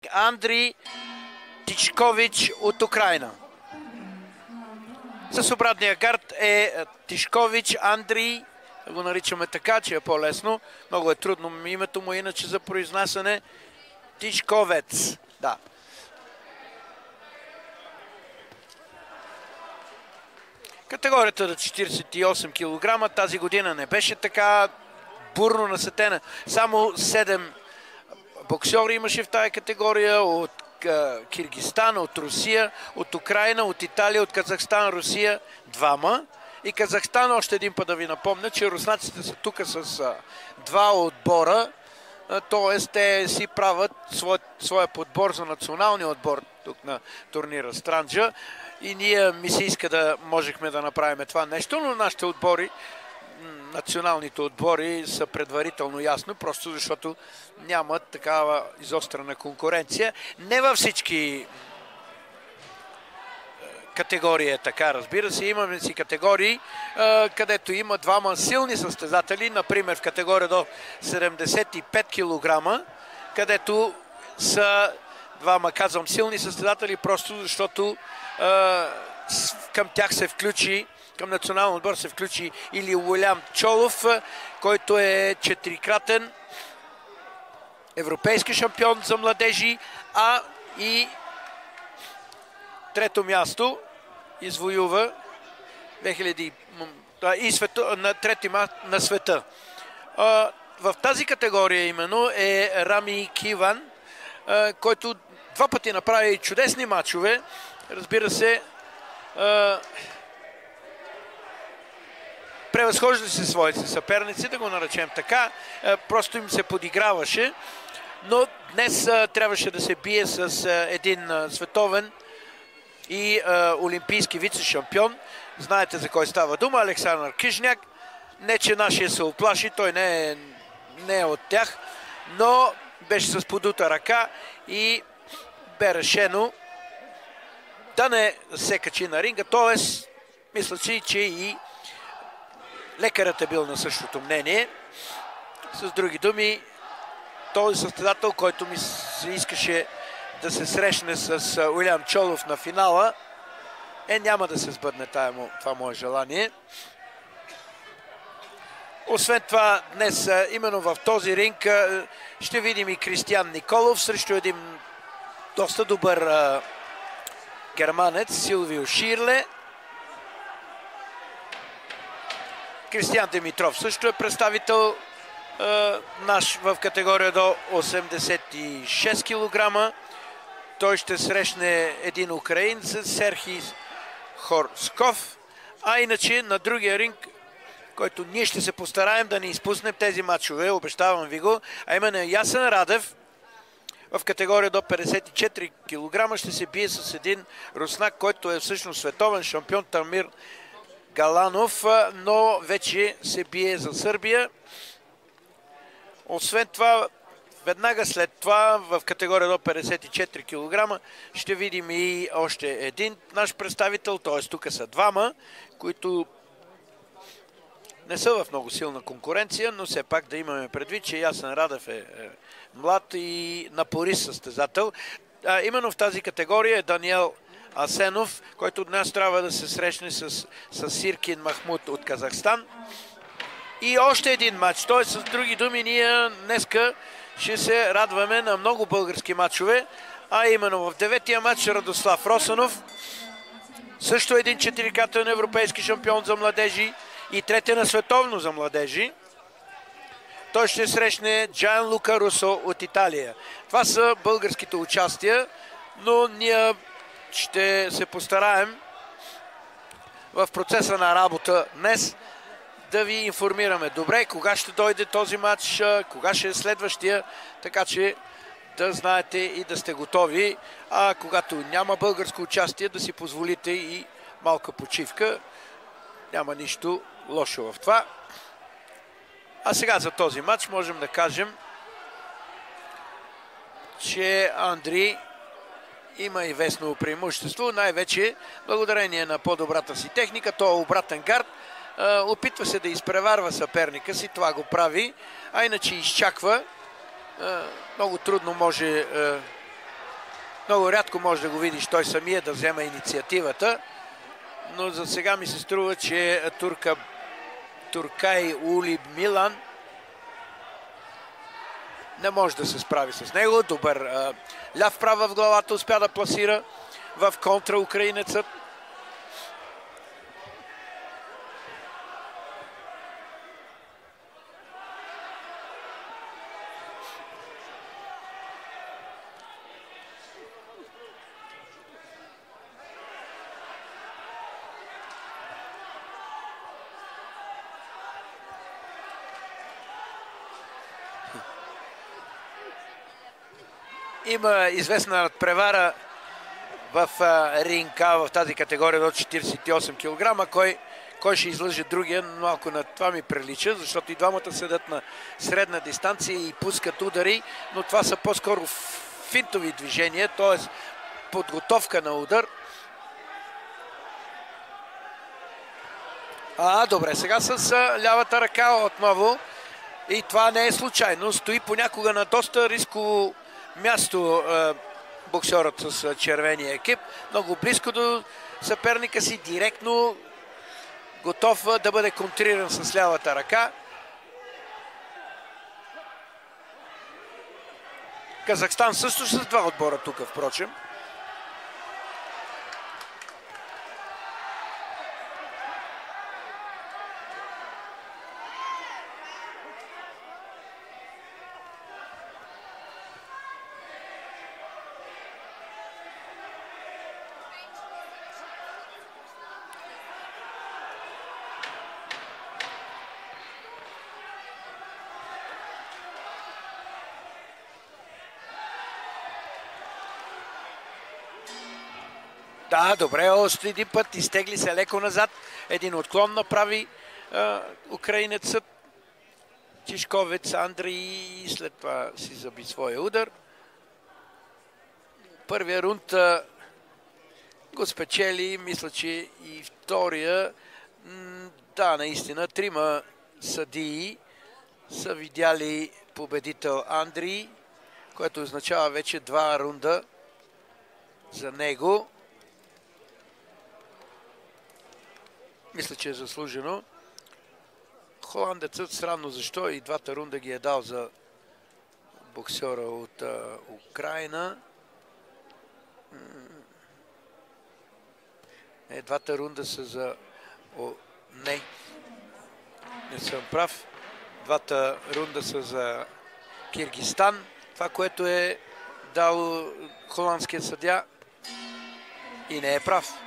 Андрей Тишкович от Украина. С обратния гард е Тишкович Андрей, да го наричаме така, че е по-лесно. Много е трудно името му, иначе за произнасяне. Тишковец, да. Категорията до 48 кг тази година не беше така бурно насетена. Само 7 боксери имаше в тази категория от Киргизстан, от Русия, от Украина, от Италия, от Казахстан, Русия, двама. И Казахстан, още един път да ви напомня, че руснаците са тук с два отбора, т.е. те си правят своя подбор за националния отбор тук на турнира Странджа. И ние ми се иска да можехме да направим това нещо, но нашите отбори, националните отбори са предварително ясно, просто защото нямат такава изострена конкуренция. Не във всички категории е така, разбира се. Имаме си категории, където има двама силни състезатели, например в категория до 75 кг, където са двама, казвам, силни състезатели, просто защото към тях се включи, към националния отбор се включи или Уилям Чолов, който е 4-кратен европейски шампион за младежи, а и трето място извоюва 2000 на трети на света. В тази категория именно е Рами Киван, който два пъти направи чудесни матчове. Разбира се, превъзхожда се своите съперници, да го наречем така. Просто им се подиграваше. Но днес трябваше да се бие с един световен и олимпийски вице-шампион. Знаете за кой става дума. Александър Кишняк. Не, че нашия се оплаши, той не е от тях, но беше с подута ръка и бе решено да не се качи на ринга. Тоест, мисля си, че и лекарът е бил на същото мнение. С други думи, този състезател, който ми се искаше да се срещне с Уилям Чолов на финала, няма да се сбъдне това мое желание. Освен това, днес именно в този ринг ще видим и Кристиан Николов срещу един доста добър германец Силвио Ширле. Кристиан Димитров също е представител наш в категория до 86 кг. Той ще срещне един украинец, Серхий Хорсков. А иначе на другия ринг, който ние ще се постараем да не изпуснем тези матчове, обещавам ви го, а именно Ясен Радев в категория до 54 кг ще се бие с един руснак, който е всъщност световен шампион, Тамир Галанов, но вече се бие за Сърбия. Освен това, веднага след това в категория до 54 кг ще видим и още един наш представител, т.е. тук са двама, които не са в много силна конкуренция, но все пак да имаме предвид, че Ясен Радев е млад и напорист състезател. Именно в тази категория е Даниел Асенов, който днес трябва да се срещне с Сиркин Махмуд от Казахстан. И още един матч. Т.е. с други думи, ние днеска ще се радваме на много български матчове, а именно в 9-тия матч Радослав Росанов, също един 4-кратен европейски шампион за младежи и третия на световно за младежи. Той ще срещне Джан Лука Русо от Италия. Това са българските участия, но ние ще се постараем в процеса на работа днес да ви информираме добре кога ще дойде този матч, кога ще е следващия, така че да знаете и да сте готови. А когато няма българско участие, да си позволите и малка почивка. Няма нищо лошо в това. А сега за този матч можем да кажем, че Андрей има известно преимущество, най-вече благодарение на по-добрата си техника. Той е обратен гард. Опитва се да изпреварва съперника си, това го прави, а иначе изчаква. Много трудно може Много рядко може да го видиш той самия да взема инициативата, но за сега ми се струва, че Туркай Ули Милан не може да се справи с него. Добър ляв прав в главата успя да пласира в контра украинецът. Има известна надпревара в ринга в тази категория до 48 кг. Кой ще излъже другия, малко на това ми прилича, защото и двамата седат на средна дистанция и пускат удари, но това са по-скоро финтови движения, т.е. подготовка на удар. Добре, сега с лявата ръка отново. И това не е случайно. Стои понякога на доста рисково място боксерът с червения екип. Много близко до съперника си, директно готов да бъде контриран с лявата ръка. Казахстан също с два отбора тук, впрочем. Да, добре, още един път изтегли се леко назад. Един отклон направи украинецът. Чишковец Андрей и след това си заби своя удар. Първия рунд го спечели, мисля, че и втория. Да, наистина, трима съдии са видяли победител Андрей, което означава вече два рунда за него. Мисля, че е заслужено. Холандецът, странно защо, и двата рунда ги е дал за боксера от Украина. Двата рунда са за... Не съм прав. Двата рунда са за Киргизстан. Това, което е дал холандският съдия, и не е прав.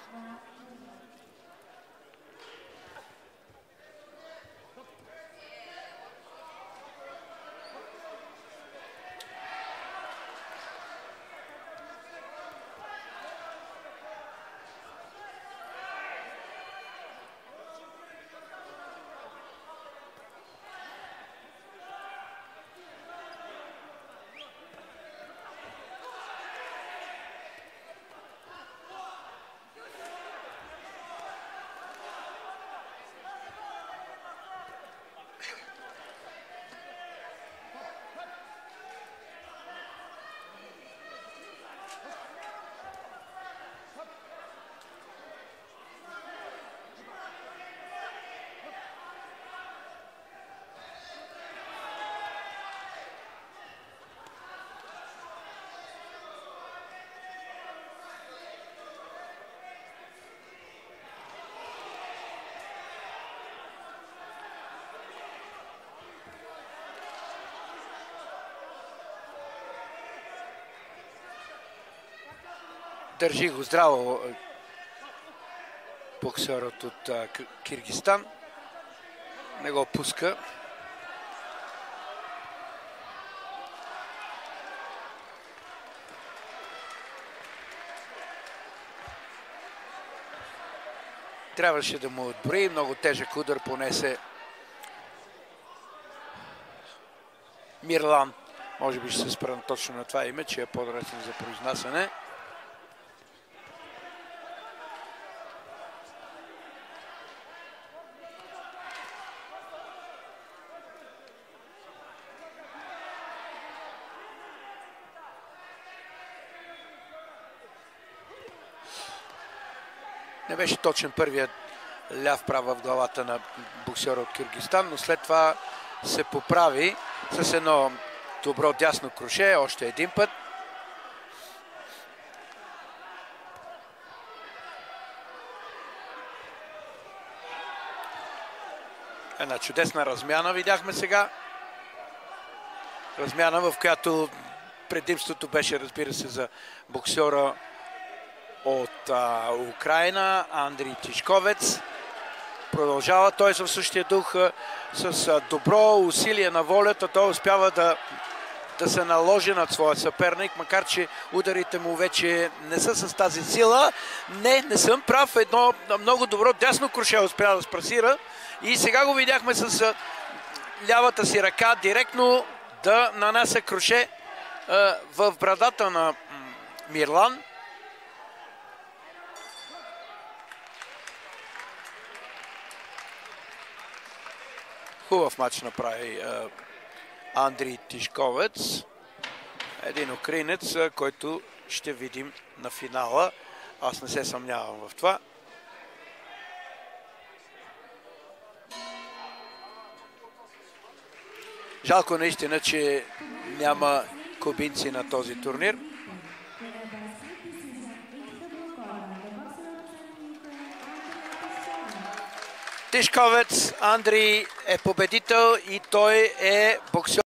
Държи го здраво боксерът от Киргизстан. Не го пуска. Трябваше да му отбори. Много тежък удар понесе Мирлан. Може би ще се спрем точно на това име, че е по-лесно за произнасяне. Не беше точен първият ляв прав в главата на боксера от Киргизстан, но след това се поправи с едно добро дясно круше, още един път. Една чудесна размяна видяхме сега. Размяна, в която предимството беше, разбира се, за боксера от Украина, Андрей Тишковец. Продължава той в същия дух с добро усилие на волята. Той успява да се наложи над своя съперник, макар че ударите му вече не са с тази сила. Не съм прав. Едно много добро дясно круше успя да спрасира. И сега го видяхме с лявата си ръка директно да нанася круше в брадата на Мирлан. Хубав матч направи Андрей Тишковец. Един украинец, който ще видим на финала. Аз не се съмнявам в това. Жалко наистина, че няма кубинци на този турнир. Тишковец Андрей е победител и той е боксер.